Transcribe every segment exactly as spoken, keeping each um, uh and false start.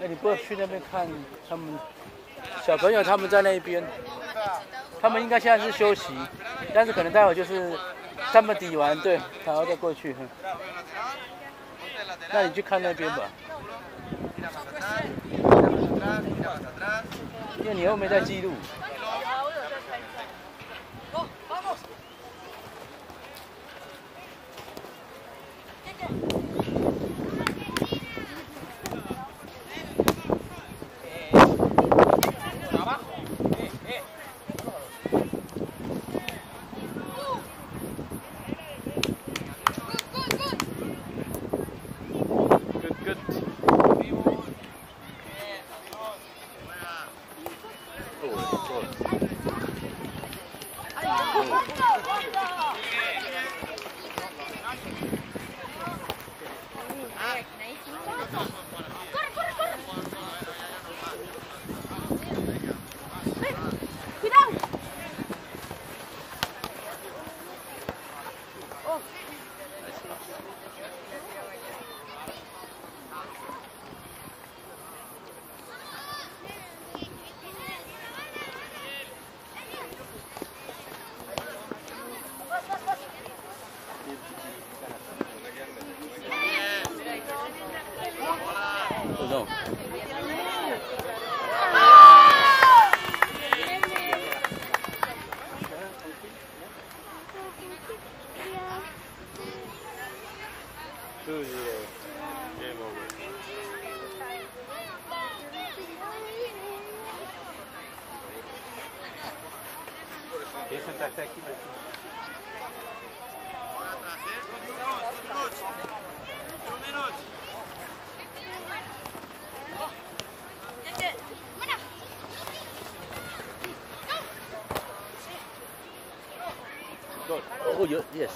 你不要去那边看他们小朋友，他们在那边，他们应该现在是休息，但是可能待会就是他们抵完，对，然后再过去。那你去看那边吧，因为你又没在记录。 No. Two zero. Game over. Quer sentar até aqui? Um minuto. Oh, yes.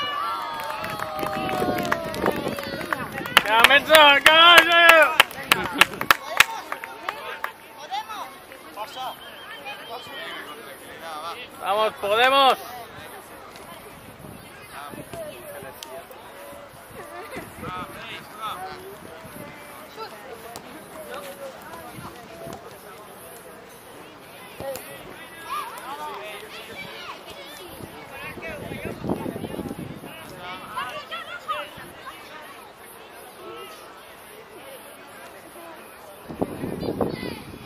¡Ya, Metro, caballo! ¡Vamos, podemos! Thank you.